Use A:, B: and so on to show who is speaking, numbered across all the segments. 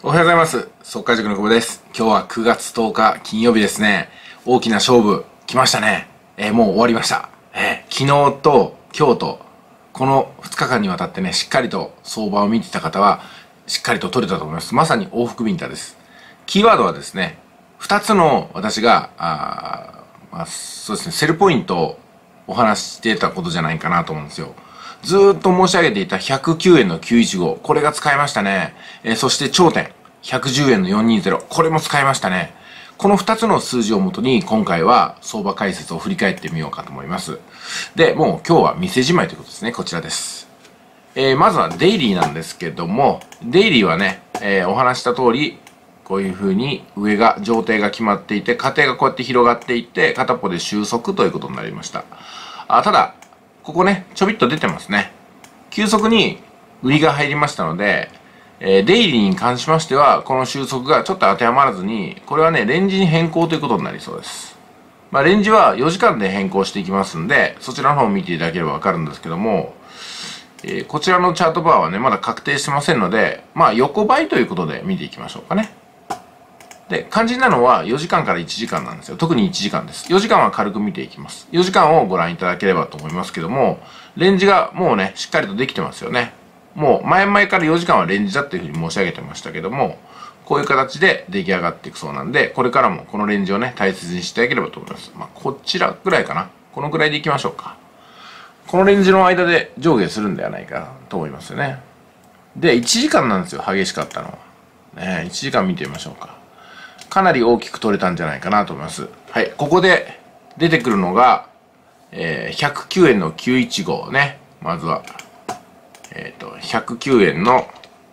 A: おはようございます。速稼塾の久保です。今日は9月10日金曜日ですね。大きな勝負来ましたね。もう終わりました。昨日と今日とこの2日間にわたってね、しっかりと相場を見てた方はしっかりと取れたと思います。まさに往復ビンタです。キーワードはですね、2つの私がそうですね、セルポイントをお話ししてたことじゃないかなと思うんですよ。ずーっと申し上げていた109円の915、これが使えましたね。そして頂点、110円の420、これも使えましたね。この2つの数字をもとに今回は相場解説を振り返ってみようかと思います。で、もう今日は店じまいということですね。こちらです。まずはデイリーなんですけども、デイリーはね、お話した通り、こういう風に上が、上底が決まっていて、下底がこうやって広がっていって、片っぽで収束ということになりました。ただ、ここね、ちょびっと出てますね。急速に売りが入りましたので、デイリーに関しましては、この収束がちょっと当てはまらずに、これはね、レンジに変更ということになりそうです。レンジは4時間で変更していきますんで、そちらの方を見ていただければわかるんですけども、こちらのチャートバーはね、まだ確定してませんので、横ばいということで見ていきましょうかね。で、肝心なのは4時間から1時間なんですよ。特に1時間です。4時間は軽く見ていきます。4時間をご覧いただければと思いますけども、レンジがもうね、しっかりとできてますよね。もう前々から4時間はレンジだっていうふうに申し上げてましたけども、こういう形で出来上がっていくそうなんで、これからもこのレンジをね、大切にしていただければと思います。こちらぐらいかな。このぐらいでいきましょうか。このレンジの間で上下するんではないかと思いますよね。で、1時間なんですよ、激しかったのは。ね、1時間見てみましょうか。かなり大きく取れたんじゃないかなと思います。はい、ここで出てくるのが、109円の915ね。まずは、109円の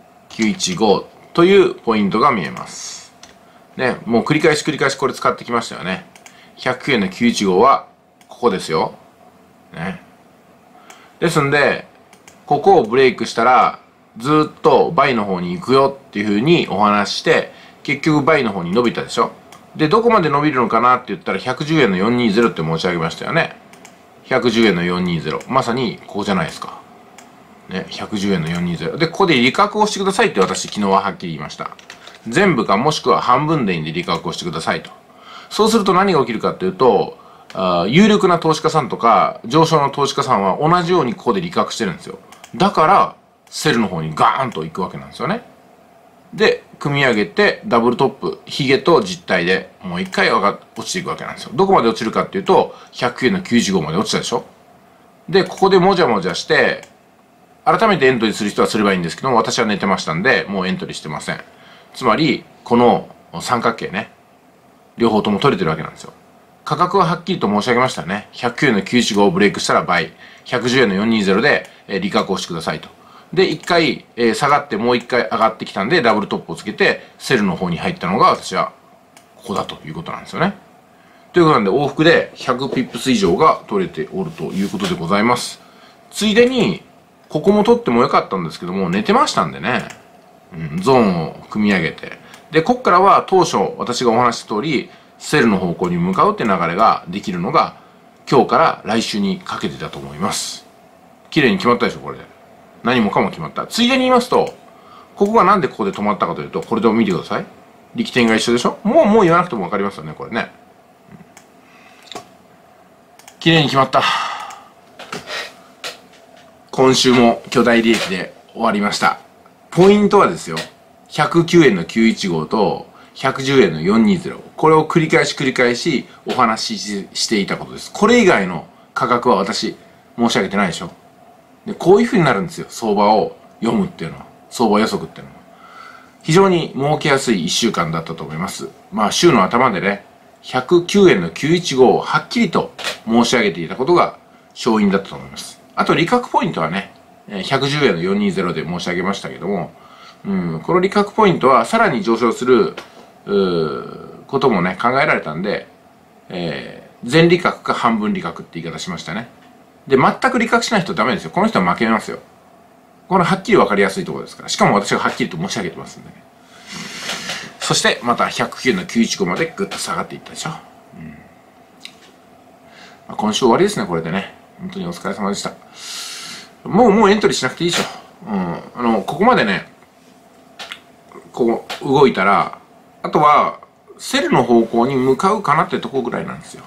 A: 915というポイントが見えます。ね、もう繰り返しこれ使ってきましたよね。109円の915は、ここですよ。ね。ですんで、ここをブレイクしたら、ずっと倍の方に行くよっていう風にお話しして、結局倍の方に伸びたでしょ。で、どこまで伸びるのかなって言ったら110円の420って申し上げましたよね。110円の420。まさにここじゃないですか。ね、110円の420。で、ここで利確をしてくださいって私昨日ははっきり言いました。全部かもしくは半分でいいんで利確をしてくださいと。そうすると何が起きるかっていうと、有力な投資家さんとか上昇の投資家さんは同じようにここで利確してるんですよ。だから、セルの方にガーンと行くわけなんですよね。で、組み上げて、ダブルトップ、ヒゲと実体で、もう一回落ちていくわけなんですよ。どこまで落ちるかっていうと、100円の95まで落ちたでしょ。で、ここでもじゃもじゃして、改めてエントリーする人はすればいいんですけども、私は寝てましたんで、もうエントリーしてません。つまり、この三角形ね、両方とも取れてるわけなんですよ。価格ははっきりと申し上げましたね。109円の915をブレイクしたら倍、110円の420で利確をしてくださいと。で、一回、下がってもう一回上がってきたんで、ダブルトップをつけて、セルの方に入ったのが、私は、ここだということなんですよね。ということなんで、往復で100ピップス以上が取れておるということでございます。ついでに、ここも取ってもよかったんですけども、寝てましたんでね。ゾーンを組み上げて。で、こっからは当初、私がお話した通り、セルの方向に向かうって流れができるのが、今日から来週にかけてだと思います。綺麗に決まったでしょ、これで。何もかも決まった。ついでに言いますと、ここがなんでここで止まったかというと、これで見てください。力点が一緒でしょ。もう言わなくてもわかりますよね、これね。綺麗に決まった。今週も巨大利益で終わりました。ポイントはですよ、109円の915と110円の420。これを繰り返しお話ししていたことです。これ以外の価格は私申し上げてないでしょ。で、こういう風になるんですよ。相場を読むっていうのは。相場予測っていうのは。非常に儲けやすい1週間だったと思います。週の頭でね、109円の915をはっきりと申し上げていたことが勝因だったと思います。あと、利確ポイントはね、110円の420で申し上げましたけども、この利確ポイントはさらに上昇する、こともね、考えられたんで、全利確か半分利確って言い方しましたね。で、全く利確しない人はダメですよ。この人は負けますよ。これはっきり分かりやすいところですから。しかも私がはっきりと申し上げてますんでね。そして、また109の915までぐっと下がっていったでしょ。今週終わりですね、これでね。本当にお疲れ様でした。もうエントリーしなくていいでしょ。ここまでね、 こう動いたら、あとはセルの方向に向かうかなってとこぐらいなんですよ。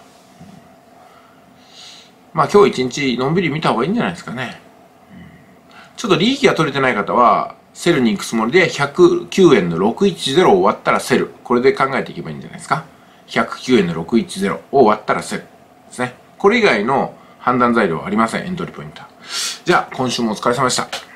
A: まあ今日一日のんびり見た方がいいんじゃないですかね。ちょっと利益が取れてない方は、セルに行くつもりで109円の610を割ったらセル。これで考えていけばいいんじゃないですか。109円の610を割ったらセルですね。これ以外の判断材料はありません。エントリーポイント。じゃあ、今週もお疲れ様でした。